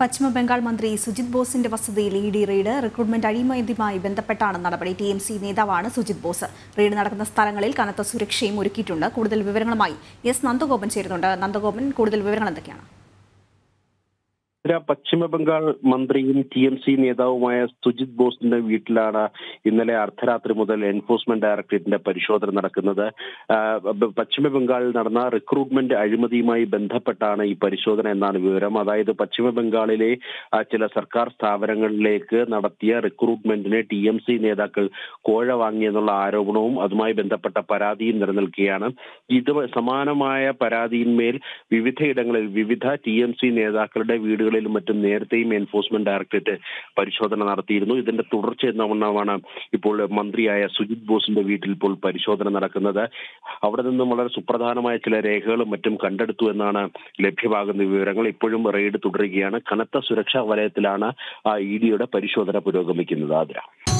പശ്ചിമബംഗാൾ മന്ത്രി സുജിത് ബോസിന്റെ വസതിയിൽ ഇഡി റെയ്ഡ്. റിക്രൂട്ട്മെന്റ് അഴിമതിയുമായി ബന്ധപ്പെട്ടാണ് നടപടി. ടിഎംസി നേതാവാണ് സുജിത് ബോസ്. റെയ്ഡ് നടക്കുന്ന സ്ഥലങ്ങളിൽ കനത്ത സുരക്ഷയും ഒരുക്കിയിട്ടുണ്ട്. കൂടുതൽ വിവരങ്ങളുമായി എസ് നന്ദഗോപൻ ചേരുന്നുണ്ട്. നന്ദഗോപൻ, കൂടുതൽ വിവരങ്ങൾ എന്തൊക്കെയാണ്? പശ്ചിമബംഗാൾ മന്ത്രിയും ടിഎംസി നേതാവുമായ സുജിത് ബോസിന്റെ വീട്ടിലാണ് ഇന്നലെ അർദ്ധരാത്രി മുതൽ എൻഫോഴ്സ്മെന്റ് ഡയറക്ടറേറ്റിന്റെ പരിശോധന നടക്കുന്നത്. പശ്ചിമബംഗാളിൽ നടന്ന റിക്രൂട്ട്മെന്റ് അഴിമതിയുമായി ബന്ധപ്പെട്ടാണ് ഈ പരിശോധന എന്നാണ് വിവരം. അതായത് പശ്ചിമബംഗാളിലെ ചില സർക്കാർ സ്ഥാപനങ്ങളിലേക്ക് നടത്തിയ റിക്രൂട്ട്മെന്റിന് ടിഎംസി നേതാക്കൾ കോഴ വാങ്ങിയെന്നുള്ള ആരോപണവും അതുമായി ബന്ധപ്പെട്ട പരാതിയും നിലനിൽക്കുകയാണ്. ഇത് സമാനമായ പരാതിയിന്മേൽ വിവിധയിടങ്ങളിൽ വിവിധ ടിഎംസി നേതാക്കളുടെ വീടുകളിലും മറ്റും നേരത്തെയും എൻഫോഴ്സ്മെന്റ് ഡയറക്ടറേറ്റ് പരിശോധന നടത്തിയിരുന്നു. ഇതിന്റെ തുടർച്ച എന്നവണ്ണമാണ് ഇപ്പോൾ മന്ത്രിയായ സുജിത് ബോസിന്റെ വീട്ടിൽ ഇപ്പോൾ പരിശോധന നടക്കുന്നത്. അവിടെ നിന്നും വളരെ സുപ്രധാനമായ ചില രേഖകളും മറ്റും കണ്ടെടുത്തു എന്നാണ് ലഭ്യമാകുന്ന വിവരങ്ങൾ. ഇപ്പോഴും റെയ്ഡ് തുടരുകയാണ്. കനത്ത സുരക്ഷാ വലയത്തിലാണ് ഇഡിയുടെ പരിശോധന പുരോഗമിക്കുന്നത്.